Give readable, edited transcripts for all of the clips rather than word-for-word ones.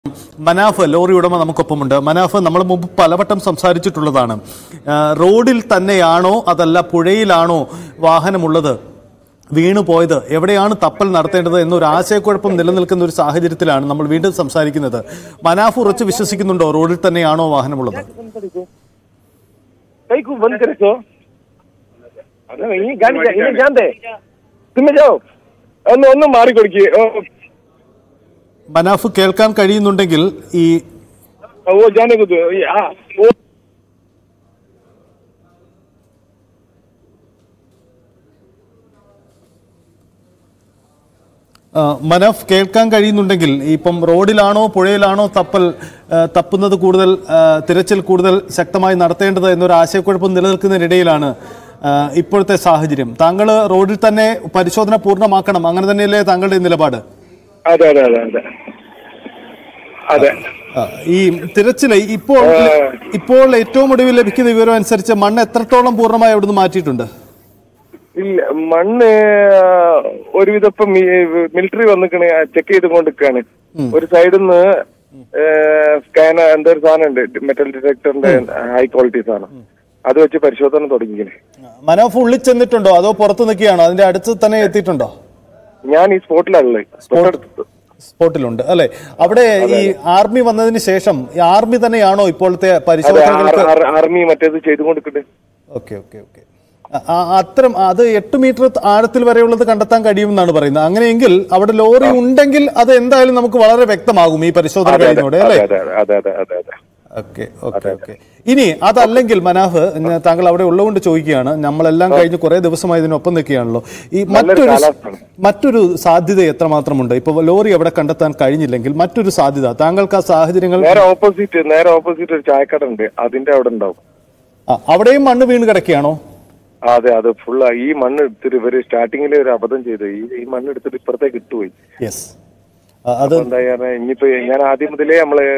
Manaf lorry ഉടമ നമുക്കൊപ്പമുണ്ട്. മനാഫ്, നമ്മൾ മുമ്പ് പലവട്ടം സംസാരിച്ചിട്ടുള്ളതാണ്. റോഡിൽ തന്നെയാണോ അതല്ല പുഴയിലാണോ വാഹനമുള്ളത് വീണുപോയത്, എവിടെയാണ് തപ്പൽ നടത്തേണ്ടത് എന്നൊരു ആശയക്കുഴപ്പം നിലനിൽക്കുന്ന ഒരു സാഹചര്യത്തിലാണ് നമ്മൾ വീണ്ടും സംസാരിക്കുന്നത്. മനാഫ് ഉറച്ചു വിശ്വസിക്കുന്നുണ്ടോ റോഡിൽ തന്നെയാണോ വാഹനമുള്ളത്? മനാഫ് കേൾക്കാൻ കഴിയുന്നുണ്ടെങ്കിൽ ഈ മനാഫ് കേൾക്കാൻ കഴിയുന്നുണ്ടെങ്കിൽ ഇപ്പം റോഡിലാണോ പുഴയിലാണോ തപ്പുന്നത് കൂടുതൽ തിരച്ചിൽ കൂടുതൽ ശക്തമായി നടത്തേണ്ടത് എന്നൊരു ആശയക്കുഴപ്പം നിലനിൽക്കുന്നതിനിടയിലാണ് ഇപ്പോഴത്തെ സാഹചര്യം. താങ്കൾ റോഡിൽ തന്നെ പരിശോധന പൂർണ്ണമാക്കണം, അങ്ങനെ തന്നെയല്ലേ താങ്കളുടെ നിലപാട്? അതെ അതെ അതെ അതെ അതെ. ഈ തിരച്ചിൽ ഇപ്പോൾ ഏറ്റവും ഒടുവിൽ ലഭിക്കുന്ന വിവരം അനുസരിച്ച് മണ്ണ് എത്രത്തോളം പൂർണ്ണമായി അവിടുന്ന് മാറ്റിയിട്ടുണ്ട്? ഇല്ല, മണ്ണ് ഒരുവിധം ഇപ്പം മിലിറ്ററി വന്നിക്കണ്, ചെക്ക് ചെയ്തുകൊണ്ടിരിക്കാണ്. ഒരു സൈഡിൽ നിന്ന് സ്കാനർ എന്തൊരു സാധനം ഉണ്ട്, മെറ്റൽ ഡിറ്റക്ടറിന്റെ ഹൈ ക്വാളിറ്റി സാധനം, അത് വെച്ച് പരിശോധന തുടങ്ങിക്കണേ. മനോഫ് ഉള്ളിൽ ചെന്നിട്ടുണ്ടോ അതോ പുറത്ത് നിൽക്കുകയാണോ? അതിന്റെ അടുത്ത് തന്നെ എത്തിയിട്ടുണ്ടോ? ഞാൻ ഈ സ്പോട്ടിലുണ്ട് അല്ലെ? അവിടെ ഈ ആർമി വന്നതിന് ശേഷം ആർമി തന്നെയാണോ ഇപ്പോഴത്തെ പരിശോധനകൾക്ക്? ആർമി മറ്റേത് ചെയ്തുകൊണ്ടിരിക്കട്ടെ. Okay okay okay. അത്തരം അത് 8 മീറ്റർ ആഴത്തിൽ വരെയുള്ളത് കണ്ടെത്താൻ കഴിയുമെന്നാണ് പറയുന്നത്. അങ്ങനെയെങ്കിൽ അവിടെ ലോറി ഉണ്ടെങ്കിൽ അത് എന്തായാലും നമുക്ക് വളരെ വ്യക്തമാകും ഈ പരിശോധന കഴിയുന്നതോടെ അല്ലേ? Okay okay okay. ഇനി അതല്ലെങ്കിൽ മനാഫ്, താങ്കൾ അവിടെ ഉള്ളതുകൊണ്ട് ചോദിക്കുകയാണ്, നമ്മളെല്ലാം കഴിഞ്ഞ് കുറെ ദിവസമായി ഇതിനൊപ്പം നിൽക്കുകയാണല്ലോ. ഈ മറ്റൊരു സാധ്യത എത്രമാത്രമുണ്ട്? ഇപ്പൊ ലോറി അവിടെ കണ്ടെത്താൻ കഴിഞ്ഞില്ലെങ്കിൽ മറ്റൊരു സാധ്യത താങ്കൾക്ക് ആ സാഹചര്യങ്ങൾ? നേരെ ഓപ്പോസിറ്റ് ഒരു ചായക്കട ഉണ്ട്, അതിന്റെ അവിടെ ഉണ്ടാവും. അവിടെയും മണ്ണ് വീണ് കിടക്കുകയാണോ? അതെ, അത് ഫുള്ള് ഈ മണ്ണ് എടുത്തിട്ട് ഇവര് സ്റ്റാർട്ടിങ്ങിൽ ഒരു അബദ്ധം ചെയ്തു, ഈ മണ്ണ് എടുത്തിട്ട് ഇപ്പുറത്തേക്ക് ഇട്ടുപോയി. എന്താ ഇനിയിപ്പോ ഞാൻ ആദ്യം മുതലേ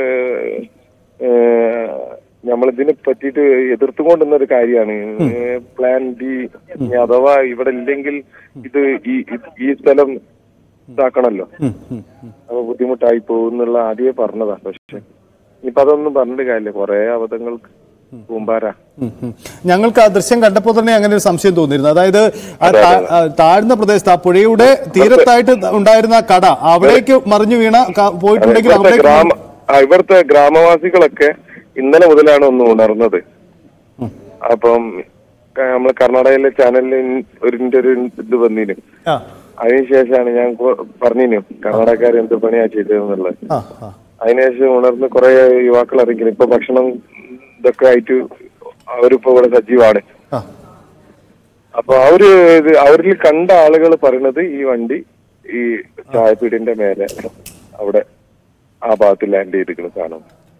നമ്മളിതിനെ പറ്റിയിട്ട് എതിർത്തുകൊണ്ടുന്നൊരു കാര്യമാണ്. പ്ലാൻ ബി അഥവാ ഇവിടെ ഇല്ലെങ്കിൽ ഇത് ഈ സ്ഥലം ഇതാക്കണല്ലോ, അപ്പൊ ബുദ്ധിമുട്ടായി പോകുന്നുള്ള ആദ്യമേ പറഞ്ഞതാ. പക്ഷെ ഇനിയിപ്പൊ അതൊന്നും പറഞ്ഞിട്ട് കാര്യമില്ല, കുറെ അബദ്ധങ്ങൾക്ക് കൂമ്പാരാ. ഞങ്ങൾക്ക് ആ ദൃശ്യം കണ്ടപ്പോൾ തന്നെ അങ്ങനെ ഒരു സംശയം തോന്നിയിരുന്നു. അതായത് താഴ്ന്ന പ്രദേശത്ത് ആ പുഴയുടെ തീരത്തായിട്ട് ഉണ്ടായിരുന്ന കട അവിടേക്ക് മറിഞ്ഞു വീണ പോയിട്ടുണ്ടെങ്കിൽ ഇവിടുത്തെ ഗ്രാമവാസികളൊക്കെ ഇന്നലെ മുതലാണ് ഒന്ന് ഉണർന്നത്. അപ്പം നമ്മള് കർണാടകയിലെ ചാനലിൽ ഒരു ഇത് വന്നിന്, അതിനുശേഷമാണ് ഞാൻ പറഞ്ഞിനു കർണാടകക്കാർ എന്ത് പണിയാ ചെയ്തതെന്നുള്ളത്. അതിനുശേഷം ഉണർന്ന് കുറെ യുവാക്കൾ ഇറങ്ങിക്കുന്നു. ഇപ്പൊ ഭക്ഷണം ഇതൊക്കെ ആയിട്ട് അവരിപ്പോ ഇവിടെ സജീവമാണ്. അപ്പൊ അവരിൽ കണ്ട ആളുകൾ പറയണത് ഈ വണ്ടി ഈ ചായപ്പീടിന്റെ മേലെ അവിടെ ആ ഭാഗത്ത് ലാൻഡ് ചെയ്തിരിക്കുന്ന സാധനം.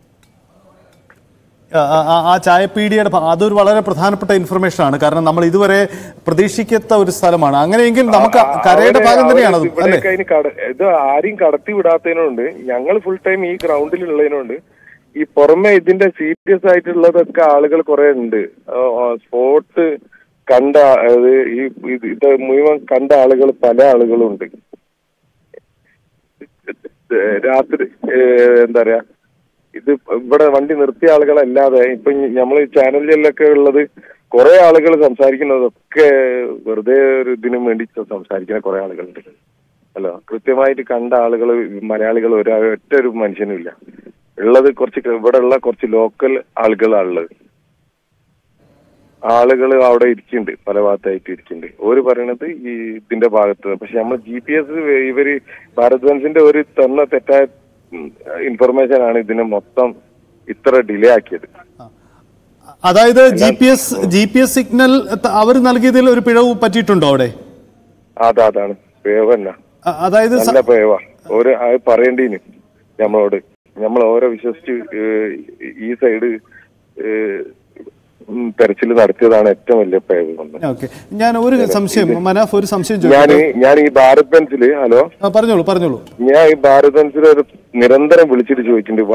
ആ ചായപ്പീടിയുടെ അതൊരു വളരെ പ്രധാനപ്പെട്ട ഇൻഫർമേഷൻ ആണ്. കാരണം നമ്മൾ ഇതുവരെ പ്രതീക്ഷിക്കാത്ത ഒരു സ്ഥലമാണ്. അങ്ങനെയെങ്കിൽ നമുക്ക് കരയുടെ ഭാഗം തന്നെയാണ് ഇത് ആരെയും കടത്തി വിടാത്തതിനോണ്ട് ഞങ്ങൾ ഫുൾ ടൈം ഈ ഗ്രൗണ്ടിലുള്ളതിനോണ്ട് ഈ പുറമെ ഇതിന്റെ സീരിയസ് ആയിട്ടുള്ളതൊക്കെ ആളുകൾ കുറെ ഉണ്ട്. സ്പോട്ട് കണ്ട ഇത് മുഴുവൻ കണ്ട ആളുകൾ പല ആളുകളും ഉണ്ട്. രാത്രി എന്താ പറയാ, ഇത് ഇവിടെ വണ്ടി നിർത്തിയ ആളുകളല്ലാതെ ഇപ്പൊ നമ്മൾ ചാനലിലൊക്കെ ഉള്ളത് കുറെ ആളുകൾ സംസാരിക്കുന്നതൊക്കെ വെറുതെ ഒരു ഇതിനു വേണ്ടി സംസാരിക്കുന്ന കുറെ ആളുകളുണ്ട്. അല്ലോ, കൃത്യമായിട്ട് കണ്ട ആളുകൾ മലയാളികൾ ഒറ്റ ഒരു മനുഷ്യനും ഇല്ല. ഉള്ളത് ഇവിടെ ഉള്ള കുറച്ച് ലോക്കൽ ആളുകളാണുള്ളത്. ആളുകൾ അവിടെ ഇരിക്കുന്നുണ്ട്, പല ഭാഗത്തായിട്ട് ഇരിക്കുന്നുണ്ട്. ഓര് പറയണത് ഈ ഇതിന്റെ ഭാഗത്ത്. പക്ഷെ നമ്മൾ GPS ഇവര് ഭാരത് ബെൻസിന്റെ ഒരു തന്ന തെറ്റായ ഇൻഫർമേഷൻ ആണ് ഇതിനെ മൊത്തം ഇത്ര ഡിലേ ആക്കിയത്. അതായത് GPS സിഗ്നൽ അവർ നൽകിയതിൽ ഒരു പിഴവ് പറ്റിയിട്ടുണ്ടോ അവിടെ? അതാണ് പിഴവ് തന്നെ. അതായത് നല്ല പിഴവാ. അത് പറയേണ്ടീന് നമ്മളോട്. നമ്മൾ ഓരോ വിശ്വസിച്ച് ഈ സൈഡ് തെരച്ചിൽ നടത്തിയതാണ് ഏറ്റവും വലിയ പിഴവ്. ഞാൻ ഒരു സംശയം മനാഫ്, ഒരു സംശയം ഞാൻ ഈ ഭാരത് ബെൻസില് പറഞ്ഞോളൂ. ഞാൻ ഈ ഭാരത് ബെൻസിൽ ഒരു നിരന്തരം വിളിച്ചിട്ട് ചോദിച്ചിട്ടുണ്ട്,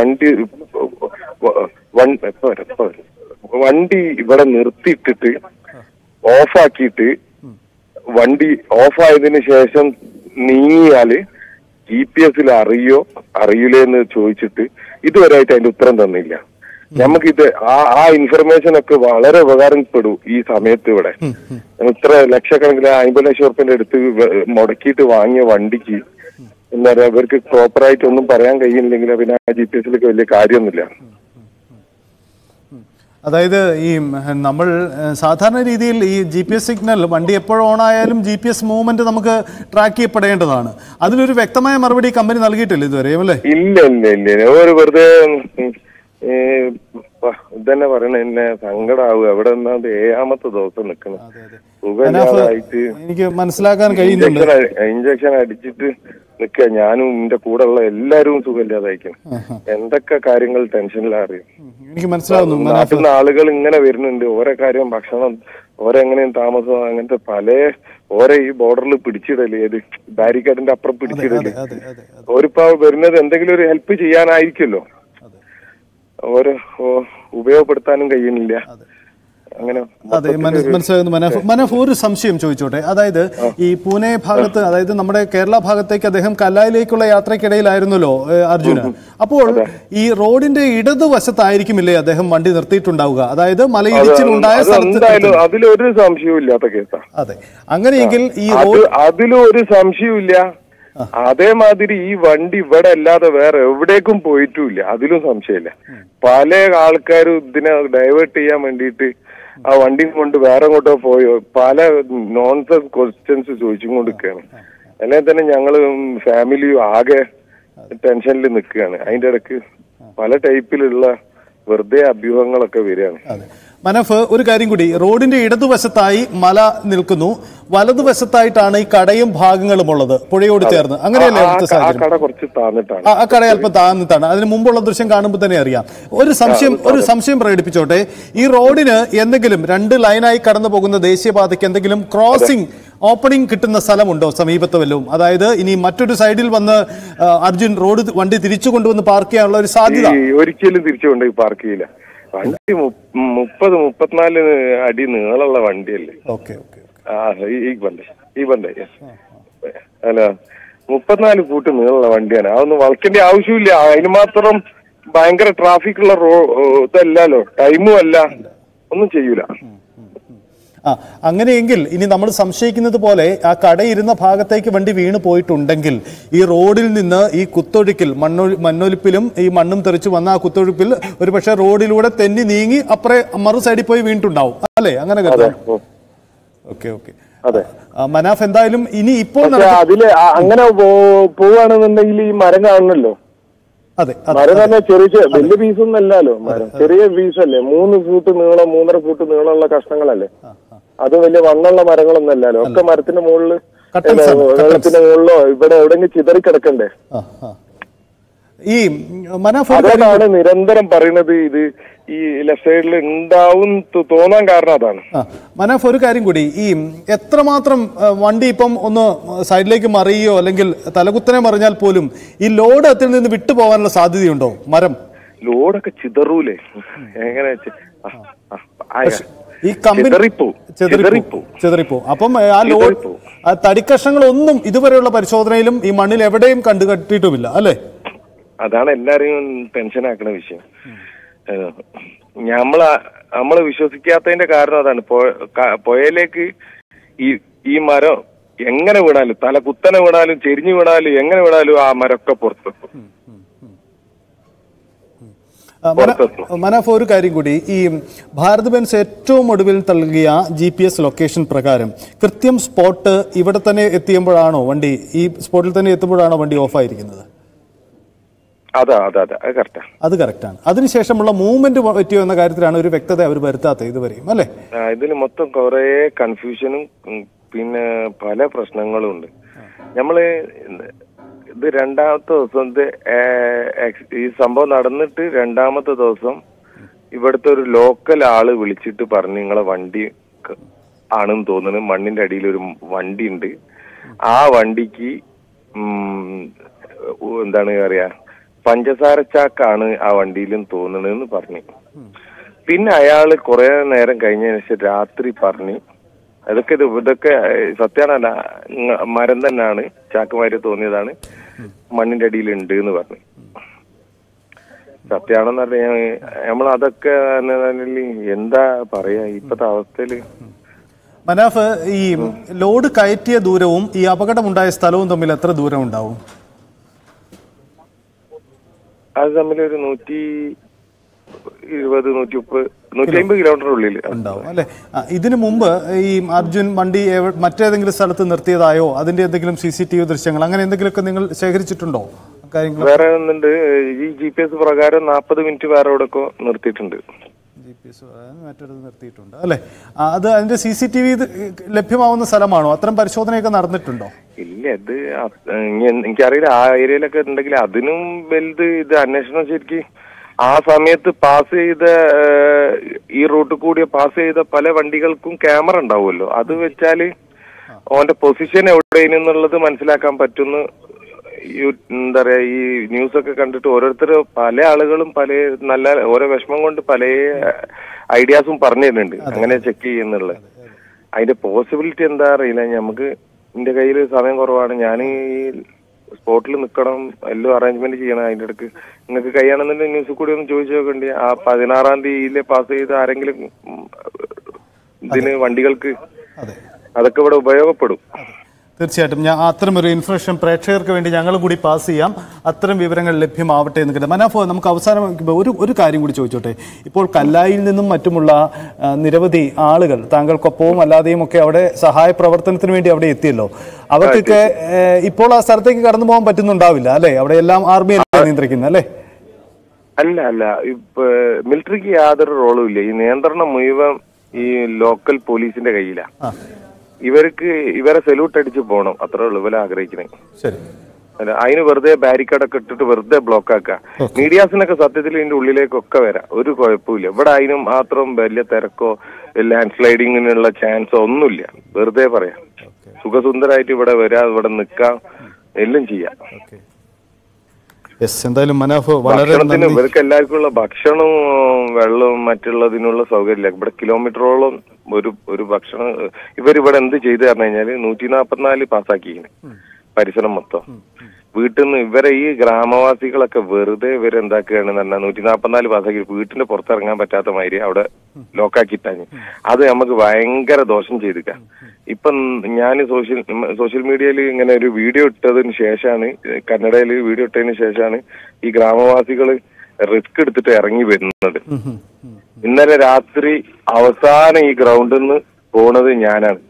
വണ്ടി ഇവിടെ നിർത്തിയിട്ടിട്ട് ഓഫാക്കിയിട്ട് വണ്ടി ഓഫായതിനു ശേഷം നീങ്ങിയാല് GPS അറിയില്ലെന്ന് ചോദിച്ചിട്ട് ഇതുവരെയായിട്ട് അതിന്റെ ഉത്തരം തന്നില്ല. നമുക്കിത് ആ ഇൻഫർമേഷൻ ഒക്കെ വളരെ ഉപകാരപ്പെടും ഈ സമയത്ത്. ഇവിടെ ഇത്ര ലക്ഷക്കണക്കിന് 50 ലക്ഷം റുപ്യന്റെ അടുത്ത് മുടക്കിയിട്ട് വാങ്ങിയ വണ്ടിക്ക് എന്താ പറയാ, ഇവർക്ക് പ്രോപ്പറായിട്ട് ഒന്നും പറയാൻ കഴിയുന്നില്ലെങ്കിൽ പിന്നെ ആ GPS വലിയ കാര്യമൊന്നുമില്ല. അതായത് ഈ നമ്മൾ സാധാരണ രീതിയിൽ ഈ GPS സിഗ്നൽ വണ്ടി എപ്പോഴും ഓൺ ആയാലും GPS മൂവ്മെന്റ് നമുക്ക് ട്രാക്ക് ചെയ്യപ്പെടേണ്ടതാണ്. അതിനൊരു വ്യക്തമായ മറുപടി കമ്പനി നൽകിയിട്ടില്ല ഇതുവരെ അല്ലേ? ഇല്ല ഒരു വെറുതെ ഇതന്നെ പറയണ എന്നെ സങ്കടാവും. എവിടെ നിന്നാണ്ട് 7ാമത്തെ ദിവസം നിക്കണം, സുഖമില്ലാതായിട്ട് എനിക്ക് മനസ്സിലാക്കാൻ കഴിയുന്നുണ്ട്. ഇഞ്ചക്ഷൻ അടിച്ചിട്ട് നിക്ക, ഞാനും എന്റെ കൂടെ ഉള്ള എല്ലാരും സുഖമില്ലാതായിരിക്കും. എന്തൊക്കെ കാര്യങ്ങൾ ടെൻഷനിലറിയും. എനിക്ക് മനസ്സിലാവുന്നു. നാട്ടിൽ ആളുകൾ ഇങ്ങനെ വരുന്നുണ്ട്, ഓരോ കാര്യം ഭക്ഷണം, ഓരെങ്ങനെയും താമസം, അങ്ങനത്തെ ഓരോ ഈ ബോർഡറിൽ പിടിച്ചിടല്, ഏത് ബാരിക്കേഡിന്റെ അപ്പുറം പിടിച്ചിടല്. ഓരിപ്പോ വരുന്നത് എന്തെങ്കിലും ഒരു ഹെൽപ്പ് ചെയ്യാനായിരിക്കുമല്ലോ, ഓരോ ഉപയോഗപ്പെടുത്താനും കഴിയുന്നില്ല. അങ്ങനെ അതെ, മനസ്സിലാകുന്നു. മനഫ് ഒരു സംശയം ചോദിച്ചോട്ടെ. അതായത് ഈ പൂനെ ഭാഗത്ത്, അതായത് നമ്മുടെ കേരള ഭാഗത്തേക്ക് അദ്ദേഹം കല്ലായിലേക്കുള്ള യാത്രക്കിടയിലായിരുന്നല്ലോ അർജുന. അപ്പോൾ ഈ റോഡിന്റെ ഇടതുവശത്തായിരിക്കുമില്ലേ അദ്ദേഹം വണ്ടി നിർത്തിയിട്ടുണ്ടാവുക? അതായത് മലയിടിച്ചിലുണ്ടായ സ്ഥലത്ത് അതിലൊരു സംശയവും ഇല്ലാത്ത കേസാ. അതെ, അങ്ങനെയെങ്കിൽ ഈ അതിലും ഒരു സംശയമില്ല. അതേമാതിരി ഈ വണ്ടി ഇവിടെ അല്ലാതെ വേറെ എവിടേക്കും പോയിട്ടുമില്ല, അതിലും സംശയമില്ല. പല ആൾക്കാരും ഇതിനെ ഡൈവേർട്ട് ചെയ്യാൻ വേണ്ടിയിട്ട് ആ വണ്ടി കൊണ്ട് വേറെ എങ്ങോട്ടോ പോയോ, പല നോൺസെൻസ് ക്വസ്റ്റ്യൻസ് ചോദിച്ചും കൊണ്ടിരിക്കുകയാണ്. അല്ലെങ്കിൽ തന്നെ ഞങ്ങള് ഫാമിലിയും ആകെ ടെൻഷനിൽ നിൽക്കുകയാണ്. അതിന്റെ ഇടയ്ക്ക് പല ടൈപ്പിലുള്ള വെറുതെ അഭ്യൂഹങ്ങളൊക്കെ വരികയാണ്. മനഫ്, ഒരു കാര്യം കൂടി, റോഡിന്റെ ഇടതുവശത്തായി മല നിൽക്കുന്നു, വലതുവശത്തായിട്ടാണ് ഈ കടയും ഭാഗങ്ങളും ഉള്ളത് പുഴയോട് ചേർന്ന്, അങ്ങനെയല്ലേ? ആ കട അല്പം താഴ്ന്നിട്ടാണ്. അതിന് മുമ്പുള്ള ദൃശ്യം കാണുമ്പോൾ തന്നെ അറിയാം. ഒരു സംശയം പ്രകടിപ്പിച്ചോട്ടെ. ഈ റോഡിന് എന്തെങ്കിലും 2 ലൈനായി കടന്നു പോകുന്ന ദേശീയപാതയ്ക്ക് എന്തെങ്കിലും ക്രോസിംഗ് ഓപ്പണിംഗ് കിട്ടുന്ന സ്ഥലമുണ്ടോ സമീപത്ത് വല്ലതും? അതായത് ഇനി മറ്റൊരു സൈഡിൽ വന്ന് അർജുൻ വണ്ടി തിരിച്ചു കൊണ്ടുവന്ന് പാർക്ക് ചെയ്യാനുള്ള ഒരു സാധ്യത? ഒരിക്കലും തിരിച്ചു കൊണ്ടുപോയി പാർക്ക് ചെയ്യില്ല. വണ്ടി 30-34 അടി നീളമുള്ള വണ്ടിയല്ലേ. ഈ ബണ്ട് അല്ല 34 ഫൂട്ട് നീളമുള്ള വണ്ടിയാണ്. അതൊന്നും വളക്കേണ്ട ആവശ്യമില്ല. അതിന് മാത്രം ഭയങ്കര ട്രാഫിക് ഉള്ള ഇതല്ലല്ലോ, ടൈമും അല്ല, ഒന്നും ചെയ്യൂല. അങ്ങനെയെങ്കിൽ ഇനി നമ്മൾ സംശയിക്കുന്നത് പോലെ ആ കടയിരുന്ന ഭാഗത്തേക്ക് വണ്ടി വീണ് പോയിട്ടുണ്ടെങ്കിൽ ഈ റോഡിൽ നിന്ന് ഈ കുത്തൊഴുക്കിൽ മണ്ണൊലിപ്പിലും ഈ മണ്ണും തെറിച്ചു വന്ന ആ കുത്തൊഴുപ്പിൽ ഒരു പക്ഷേ റോഡിലൂടെ തെന്നി നീങ്ങി അപ്പുറേ മറു സൈഡിൽ പോയി വീണിട്ടുണ്ടാവും അല്ലേ? അങ്ങനെ കരുതാം. ഓക്കെ. മനാഫ്, എന്തായാലും ഇനി ഇപ്പോൾ അതില് അങ്ങനെ പോവാണെന്നുണ്ടെങ്കിൽ ഈ മരം കാണണല്ലോ. മരം തന്നെ ചെറിയ വലിയ പീസൊന്നും അല്ലല്ലോ, മരം ചെറിയ പീസല്ലേ. 3 ഫൂട്ട് നീളം 3.5 ഫൂട്ട് നീളമുള്ള കഷ്ണങ്ങളല്ലേ. അത് വലിയ വണ്ണുള്ള മരങ്ങളൊന്നും അല്ലല്ലോ. ഒക്കെ മരത്തിന്റെ മുകളില് വെള്ളത്തിന്റെ മുകളിലോ ഇവിടെ എവിടെയെങ്കിലും ചിതറി കിടക്കണ്ടേ. അതാണ് നിരന്തരം പറയുന്നത്. ഇത് ഈ ലെഫ്റ്റ് സൈഡിൽ ഉണ്ടാവും തോന്നാൻ കാരണം അതാണ്. മനാഫ്, ഒരു കാര്യം കൂടി, ഈ എത്രമാത്രം വണ്ടി ഇപ്പം ഒന്ന് സൈഡിലേക്ക് മറിയോ അല്ലെങ്കിൽ തലകുത്തനെ മറിഞ്ഞാൽ പോലും ഈ ലോഡ് അതിൽ നിന്ന് വിട്ടുപോകാനുള്ള സാധ്യതയുണ്ടോ? മരം ലോഡൊക്കെ ചിതറൂലേ, എങ്ങനെ ഈ ചെതറിപ്പോ. അപ്പം ആ ലോഡ് തടിക്കഷ്ണങ്ങളൊന്നും ഇതുവരെയുള്ള പരിശോധനയിലും ഈ മണ്ണിൽ എവിടെയും കണ്ടുകെട്ടിയിട്ടുമില്ല അല്ലേ? അതാണ് എല്ലാരെയും ടെൻഷൻ ആക്കുന്ന വിഷയം. നമ്മള് വിശ്വസിക്കാത്തതിന്റെ കാരണം അതാണ്. പുഴയിലേക്ക് ഈ മരം എങ്ങനെ വീണാലും, തല കുത്തനെ വീണാലും ചെരിഞ്ഞു വീണാലും എങ്ങനെ വീണാലും ആ മരമൊക്കെ പുറത്തെത്തും. മനാഫ്, ഒരു കാര്യം കൂടി, ഈ ഭാരത് ബെൻസ് ഏറ്റവും ഒടുവിൽ നൽകിയ GPS ലൊക്കേഷൻ പ്രകാരം കൃത്യം സ്പോട്ട് ഇവിടെ തന്നെ എത്തിയുമ്പോഴാണോ വണ്ടി, ഈ സ്പോട്ടിൽ തന്നെ എത്തുമ്പോഴാണോ വണ്ടി ഓഫായിരിക്കുന്നത്? അത് കറക്റ്റാണ്. അതിനുശേഷമുള്ള മൂവ്മെന്റ് പറ്റിയോ എന്ന കാര്യത്തിലാണ് ഒരു വ്യക്തത അവർ വരുത്താത്തത് ഇതുവരെയും അല്ലേ? ഇതിന് മൊത്തം കുറെ കൺഫ്യൂഷനും പിന്നെ പല പ്രശ്നങ്ങളും ഉണ്ട്. നമ്മള് ഇത് 2ാമത്തെ ദിവസം ഈ സംഭവം നടന്നിട്ട് 2ാമത്തെ ദിവസം ഇവിടുത്തെ ഒരു ലോക്കൽ ആള് വിളിച്ചിട്ട് പറഞ്ഞു, നിങ്ങളെ വണ്ടി ആണെന്ന് തോന്നുന്നു, മണ്ണിന്റെ അടിയിൽ ഒരു വണ്ടി ഉണ്ട്, ആ വണ്ടിക്ക് എന്താണ് പറയാ പഞ്ചസാര ചാക്കാണ് ആ വണ്ടിയിലും തോന്നണെന്ന് പറഞ്ഞു. പിന്നെ അയാള് കുറെ നേരം കഴിഞ്ഞതിന് ശേഷം രാത്രി പറഞ്ഞു, ഇതൊക്കെ സത്യാണല്ല, മരം തന്നെയാണ്, ചാക്കുമാരി തോന്നിയതാണ്, മണ്ണിന്റെ അടിയിൽ ഉണ്ട് എന്ന് പറഞ്ഞു. സത്യമാണെന്ന് പറഞ്ഞാൽ നമ്മൾ അതൊക്കെ എന്താ പറയാ ഇപ്പത്തെ അവസ്ഥയില്. മനാഫ്, ഈ ലോഡ് കയറ്റിയ ദൂരവും ഈ അപകടമുണ്ടായ സ്ഥലവും തമ്മിൽ എത്ര ദൂരം ഉണ്ടാവും? അത് തമ്മിൽ ഒരു 120-150 കിലോമീറ്റർ ഉള്ളിൽ ഉണ്ടാവും അല്ലെ? ഇതിനു മുമ്പ് ഈ അർജുൻ വണ്ടി മറ്റേതെങ്കിലും സ്ഥലത്ത് നിർത്തിയതായോ അതിന്റെ എന്തെങ്കിലും CCTV ദൃശ്യങ്ങൾ അങ്ങനെ എന്തെങ്കിലുമൊക്കെ നിങ്ങൾ ശേഖരിച്ചിട്ടുണ്ടോ? വേറെ ഒന്നുണ്ട്. ഈ GPS പ്രകാരം 40 മിനിറ്റ് വേറെ എവിടെയൊക്കെ നിർത്തിയിട്ടുണ്ട്. GPS മറ്റൊരിടത്ത് നിർത്തിയിട്ടുണ്ട് അല്ലെ? അത് അതിന്റെ CCTV ലഭ്യമാവുന്ന സ്ഥലമാണോ? അത്തരം പരിശോധനയൊക്കെ നടന്നിട്ടുണ്ടോ? ഇല്ല, ഇത് എനിക്കറിയില്ല. ആ ഏരിയയിലൊക്കെ ഉണ്ടെങ്കിൽ അതിനും വലുത് ഇത് അന്വേഷണം. ശരിക്കും ആ സമയത്ത് പാസ് ചെയ്ത ഈ റൂട്ടിൽ കൂടി പാസ് ചെയ്ത പല വണ്ടികൾക്കും ക്യാമറ ഉണ്ടാവുമല്ലോ. അത് വെച്ചാല് ഓന്റെ പൊസിഷൻ എവിടെയെന്നുള്ളത് മനസ്സിലാക്കാൻ പറ്റുന്ന എന്താ പറയാ ഈ ന്യൂസൊക്കെ കണ്ടിട്ട് ഓരോരുത്തർ പല ആളുകളും പല നല്ല ഓരോ വിഷമം കൊണ്ട് പല ഐഡിയാസും പറഞ്ഞു തരുന്നുണ്ട് അങ്ങനെ ചെക്ക് ചെയ്യുന്നുള്ള. അതിന്റെ പോസിബിലിറ്റി എന്താ അറിയില്ല. നമുക്ക് എന്റെ കയ്യിൽ സമയം കുറവാണ്. ഞാൻ ഈ സ്പോട്ടിൽ നിൽക്കണം, എല്ലാം അറേഞ്ച്മെന്റ് ചെയ്യണം. അതിന്റെ ഇടയ്ക്ക് നിങ്ങൾക്ക് കഴിയണമെന്നുണ്ടെങ്കിൽ ന്യൂസിൽ കൂടി ഒന്ന് ചോദിച്ചു നോക്കണ്ടേ. ആ 16-ാം തീയതിയിലെ പാസ് ചെയ്ത് ആരെങ്കിലും ഇതിന് വണ്ടികൾക്ക് അതൊക്കെ ഇവിടെ ഉപയോഗപ്പെടും. തീർച്ചയായിട്ടും ഞാൻ അത്തരം ഒരു ഇൻഫർമേഷൻ പ്രേക്ഷകർക്ക് വേണ്ടി ഞങ്ങളും കൂടി പാസ് ചെയ്യാം. അത്തരം വിവരങ്ങൾ ലഭ്യമാവട്ടെ എന്ന് കരുതാം. മനാഫ്, നമുക്ക് അവസാനം ഒരു കാര്യം കൂടി ചോദിച്ചോട്ടെ. ഇപ്പോൾ കല്ലായിൽ നിന്നും മറ്റുമുള്ള നിരവധി ആളുകൾ താങ്കൾക്കൊപ്പവും അല്ലാതെയും ഒക്കെ അവിടെ സഹായ പ്രവർത്തനത്തിന് വേണ്ടി അവിടെ എത്തിയല്ലോ. അവർക്കൊക്കെ ഇപ്പോൾ ആ സ്ഥലത്തേക്ക് കടന്നു പോകാൻ പറ്റുന്നുണ്ടാവില്ല അല്ലെ? അവിടെ എല്ലാം ആർമിയല്ലേ നിയന്ത്രിക്കുന്നത് അല്ലെ? അല്ല ഇപ്പൊ മിലിറ്ററിക്ക് യാതൊരു റോളും ഇല്ല. ഈ നിയന്ത്രണം മുഴുവൻ ഈ ലോക്കൽ പോലീസിന്റെ കയ്യിലാണ്. ഇവരെ സല്യൂട്ട് അടിച്ച് പോകണം, അത്രേ ഉള്ളൂ ഇവരെ ആഗ്രഹിക്കുന്നത്. അല്ല, അതിന് വെറുതെ ബാരിക്കേഡൊക്കെ ഇട്ടിട്ട് വെറുതെ ബ്ലോക്ക് ആക്കുക. മീഡിയാസിനൊക്കെ സത്യത്തിൽ ഇതിന്റെ ഉള്ളിലേക്കൊക്കെ വരാം, ഒരു കുഴപ്പമില്ല. ഇവിടെ അതിനും മാത്രം വലിയ തിരക്കോ ലാൻഡ് സ്ലൈഡിങ്ങിനുള്ള ചാൻസോ ഒന്നുമില്ല. വെറുതെ പറയാം, സുഖസുന്ദരായിട്ട് ഇവിടെ വരാം, ഇവിടെ നിൽക്കാം, എല്ലാം ചെയ്യാം. എന്തായാലും മനാഫ്, ഭക്ഷണത്തിന് ഇവർക്ക് എല്ലാവർക്കും ഉള്ള ഭക്ഷണവും വെള്ളവും മറ്റുള്ളതിനുള്ള സൗകര്യമില്ല. ഇവിടെ കിലോമീറ്ററോളം ഒരു ഭക്ഷണം ഇവരിവിടെ എന്ത് ചെയ്തു പറഞ്ഞു കഴിഞ്ഞാല് 144 പാസ്സാക്കിയാണ് പരിസരം മൊത്തം. വീട്ടിൽ നിന്ന് ഇവരെ ഈ ഗ്രാമവാസികളൊക്കെ വെറുതെ ഇവരെന്താക്കുകയാണെന്ന് പറഞ്ഞാൽ 144 പാസ്സാക്കി വീട്ടിന്റെ പുറത്തിറങ്ങാൻ പറ്റാത്ത മാതിരി അവിടെ ലോക്കാക്കിയിട്ടാണ്. അത് നമുക്ക് ഭയങ്കര ദോഷം ചെയ്തിക്കാം. ഇപ്പം ഞാൻ സോഷ്യൽ മീഡിയയിൽ ഇങ്ങനെ ഒരു വീഡിയോ ഇട്ടതിന് ശേഷമാണ്, കന്നഡയിൽ വീഡിയോ ഇട്ടതിന് ശേഷമാണ് ഈ ഗ്രാമവാസികൾ റിസ്ക് എടുത്തിട്ട് ഇറങ്ങി വരുന്നത്. ഇന്നലെ രാത്രി അവസാനം ഈ ഗ്രൗണ്ടിൽ നിന്ന് പോണത് ഞാനാണ്.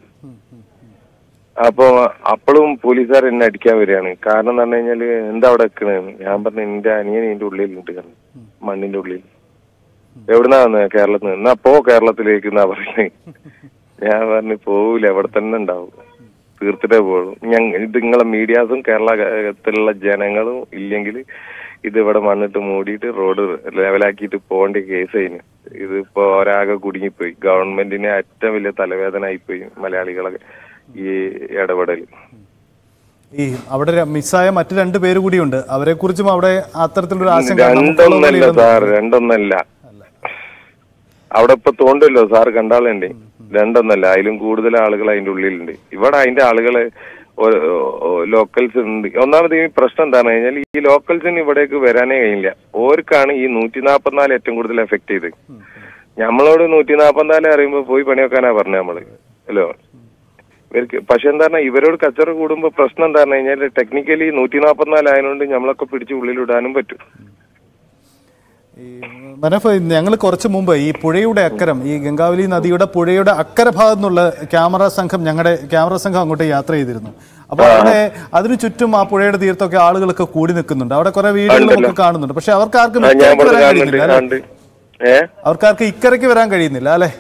അപ്പൊ അപ്പോഴും പോലീസുകാർ എന്നെ അടിക്കാൻ വരികയാണ്. കാരണം എന്ന് പറഞ്ഞു കഴിഞ്ഞാല് എന്താ അവിടെ വെക്കണെന്ന്. ഞാൻ പറഞ്ഞു എന്റെ അനിയൻ ഇതിന്റെ ഉള്ളിലുണ്ട്, മണ്ണിന്റെ ഉള്ളിൽ. എവിടുന്നാ വന്നത്? കേരളത്തിൽ നിന്ന്. എന്നാ പോ കേരളത്തിലേക്ക് എന്നാ പറയുന്നത്. ഞാൻ പറഞ്ഞു പോവില്ല, അവിടെ തന്നെ ഉണ്ടാവും, തീർത്തിട്ടേ പോകുള്ളൂ. ഇത് നിങ്ങളെ മീഡിയാസും കേരളത്തിലുള്ള ജനങ്ങളും ഇല്ലെങ്കിൽ ഇതിവിടെ മണ്ണിട്ട് മൂടിയിട്ട് റോഡ് ലെവലാക്കിയിട്ട് പോകേണ്ട കേസ് കഴിഞ്ഞു. ഇതിപ്പോ ഒരാകെ കുടുങ്ങിപ്പോയി. ഗവൺമെന്റിന് ഏറ്റവും വലിയ തലവേദന ആയിപ്പോയി മലയാളികളെ ഈ ഇടപെടൽ. ഈ അവിടെ മിസ്സായ മറ്റു 2 പേര് കൂടിയുണ്ട്, അവരെ കുറിച്ചും അവിടെ അത്തരത്തിലൊരു ആശങ്ക. രണ്ടൊന്നല്ല സാർ, രണ്ടൊന്നല്ല. അവിടെ ഇപ്പൊ തോണ്ടല്ലോ സാർ, കണ്ടാളുണ്ട്. രണ്ടൊന്നല്ല, അതിലും കൂടുതൽ ആളുകൾ അതിന്റെ ഉള്ളിലുണ്ട്. ഇവിടെ അതിന്റെ ആളുകള് ലോക്കൽസ് ഉണ്ട്. ഒന്നാമത് ഈ പ്രശ്നം എന്താണെന്ന് കഴിഞ്ഞാൽ ഈ ലോക്കൽസിന് ഇവിടേക്ക് വരാനേ കഴിയില്ല. ഓർക്കാണ് ഈ 144 ഏറ്റവും കൂടുതൽ എഫക്ട് ചെയ്ത്. നമ്മളോട് 144 അറിയുമ്പോ പോയി പണി വെക്കാനാ പറഞ്ഞത് നമ്മള് അല്ലോ ഇവർക്ക്. പക്ഷെ എന്താ പറഞ്ഞാൽ ഇവരോട് കച്ചറ കൂടുമ്പോ പ്രശ്നം എന്താണെന്ന് കഴിഞ്ഞാൽ ടെക്നിക്കലി 144 ആയതുകൊണ്ട് നമ്മളൊക്കെ പിടിച്ച് ഉള്ളിലിടാനും പറ്റും. മനഫ്, ഞങ്ങൾ കുറച്ചു മുമ്പ് ഈ പുഴയുടെ അക്കരം, ഈ ഗംഗാവലി നദിയുടെ പുഴയുടെ അക്കര ഭാഗത്തു നിന്നുള്ള ഞങ്ങളുടെ ക്യാമറ സംഘം അങ്ങോട്ട് യാത്ര ചെയ്തിരുന്നു. അപ്പൊ അവിടെ അതിനു ചുറ്റും ആ പുഴയുടെ തീരത്തൊക്കെ ആളുകളൊക്കെ കൂടി നിൽക്കുന്നുണ്ട്. അവിടെ കുറെ വീടുകളൊക്കെ കാണുന്നുണ്ട്. പക്ഷെ അവർക്കാർക്കും ഇക്കരയ്ക്ക് വരാൻ കഴിയുന്നില്ല അല്ലെ?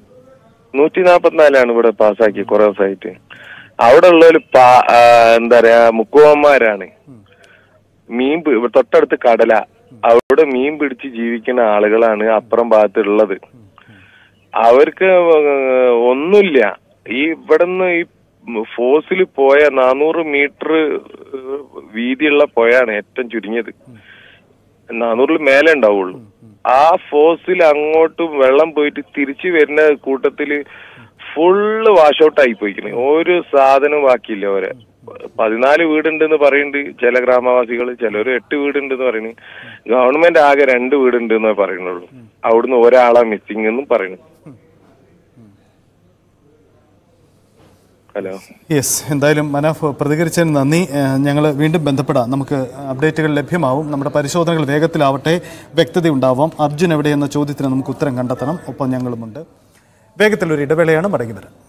144 ഇവിടെ പാസ്സാക്കി കുറെ ദിവസമായിട്ട്. അവിടെ ഉള്ളൊരു എന്താ പറയാ മുക്കുവന്മാരാണ്. മീൻ തൊട്ടടുത്ത് കടല, അവിടെ മീൻ പിടിച്ച് ജീവിക്കുന്ന ആളുകളാണ് അപ്പുറം ഭാഗത്തുള്ളത്. അവർക്ക് ഒന്നുമില്ല. ഈ ഇവിടുന്ന് ഈ ഫോഴ്സിൽ പോയ 400 മീറ്റർ വീതിയുള്ള പുഴയാണ് ഏറ്റവും ചുരുങ്ങിയത്. 400 മേലെ ഉണ്ടാവുള്ളൂ. ആ ഫോഴ്സിൽ അങ്ങോട്ട് വെള്ളം പോയിട്ട് തിരിച്ചു വരുന്ന കൂട്ടത്തില് ഫുള്ള് വാഷ് ഔട്ട് ആയി പോയിക്കണ്. ഒരു സാധനം ബാക്കിയില്ല. 14 വീടുണ്ടെന്ന് പറയുന്നുണ്ട് ചില ഗ്രാമവാസികൾ, ചിലര് 8 വീടുണ്ടെന്ന് പറയുന്നു. ഗവൺമെന്റ് ആകെ 2 വീടുണ്ട് എന്നേ പറയുന്നുള്ളൂ. അവിടുന്ന് ഒരാളാ മിസ്സിംഗ് എന്നും പറയുന്നു. ഹലോ. യെസ്, എന്തായാലും മനാഫ് പ്രതികരിച്ചതിന് നന്ദി. ഞങ്ങൾ വീണ്ടും ബന്ധപ്പെടാം. നമുക്ക് അപ്ഡേറ്റുകൾ ലഭ്യമാവും. നമ്മുടെ പരിശോധനകൾ വേഗത്തിലാവട്ടെ, വ്യക്തത ഉണ്ടാവാം. അർജുൻ എവിടെയെന്ന ചോദ്യത്തിന് നമുക്ക് ഉത്തരം കണ്ടെത്തണം. ഒപ്പം ഞങ്ങളുമുണ്ട്. വേഗത്തിലൊരു ഇടവേളയാണ്, മടങ്ങി വരാം.